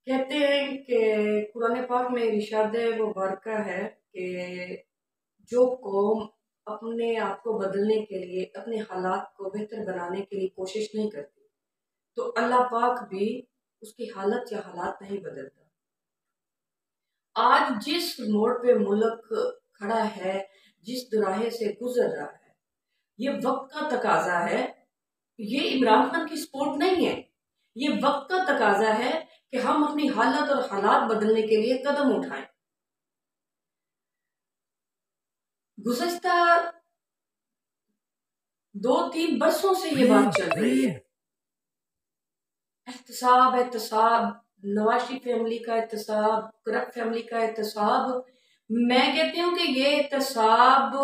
कहते हैं कि कुरान पाक में इरशाद वो बरका है कि जो कौम अपने आप को बदलने के लिए, अपने हालात को बेहतर बनाने के लिए कोशिश नहीं करती, तो अल्लाह पाक भी उसकी हालत या हालात नहीं बदलता। आज जिस मोड़ पे मुल्क खड़ा है, जिस दुराहे से गुजर रहा है, ये वक्त का तकाजा है। ये इमरान खान की सपोर्ट नहीं है, ये वक्त का तकाजा है कि हम अपनी हालत और हालात बदलने के लिए कदम उठाएं। गुज़श्ता 2-3 बरसों से ये बात चल रही है। एहतसाब एहतसाब, नवाशी फैमिली का एहतसाब, करप फैमिली का एहतसाब। मैं कहती हूँ कि ये एहतसाब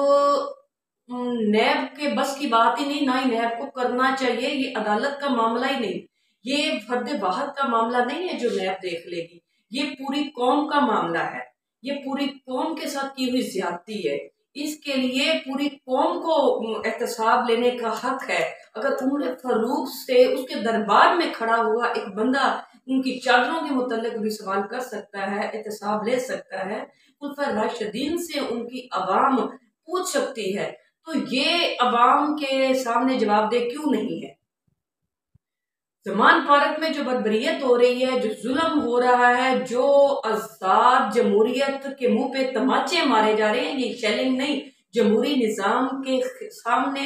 नैब के बस की बात ही नहीं, ना ही नैब को करना चाहिए। ये अदालत का मामला ही नहीं, ये फर्द वाहद का मामला नहीं है जो नैब देख लेगी। ये पूरी कौम का मामला है, ये पूरी कौम के साथ की हुई ज्यादती है। इसके लिए पूरी कौम को एहतसाब लेने का हक है। अगर उमर फारूक से उसके दरबार में खड़ा हुआ एक बंदा उनकी चादरों के मुतल्लिक भी सवाल कर सकता है, एहतसाब ले सकता है, खुलफाए राशिदीन से उनकी अवाम पूछ सकती है, तो ये अवाम के सामने जवाबदेह क्यों नहीं है? जमान पार्क में जो बर्बरियत हो रही है, जो जुल्म हो रहा है, जो आजाद जमहूरियत के मुंह पे तमाचे मारे जा रहे हैं, ये शेलिंग नहीं, जमहूरी निजाम के सामने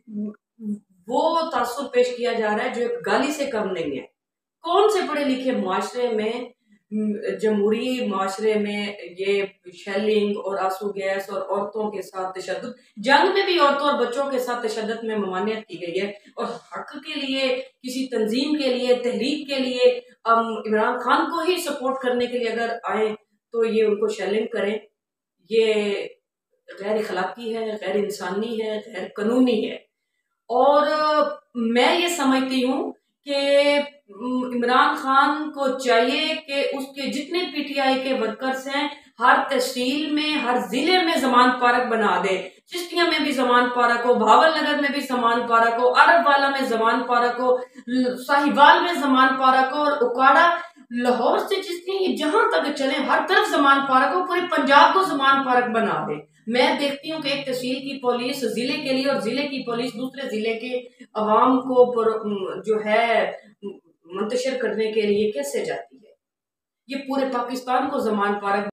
वो तासुर पेश किया जा रहा है जो एक गाली से कम नहीं है। कौन से पढ़े लिखे माशरे में, जमहूरी माशरे में ये शेलिंग और आंसू गैस और औरतों के साथ तशद्दुद, जंग में भी औरतों और बच्चों के साथ तशद्दुद में ममानियत की गई है, और हक के लिए, किसी तंजीम के लिए, तहरीक के लिए इमरान खान को ही सपोर्ट करने के लिए अगर आए तो ये उनको शेलिंग करें। ये गैर अखलाकी है, गैर इंसानी है, गैर कानूनी है। और मैं ये समझती हूँ कि इमरान खान को चाहिए कि उसके जितने पीटीआई के वर्कर्स हैं, हर तहसील में, हर जिले में जमान पार्क बना दे। चिश्तिया में भी जमान पार्क हो, भावल नगर में भी जमान पार्क हो, अरब वाला में जमान पार्क हो, साहिवाल में जमान पार्क हो, और उकाड़ा, लाहौर से चिश्ती जहां तक चले हर तरफ जमान पार्क हो, पूरे पंजाब को जमान पार्क बना दे। मैं देखती हूँ कि एक तहसील की पुलिस जिले के लिए और जिले की पुलिस दूसरे जिले के अवाम को जो है मुंतशिर करने के लिए कैसे जाती है। ये पूरे पाकिस्तान को जमान पार्क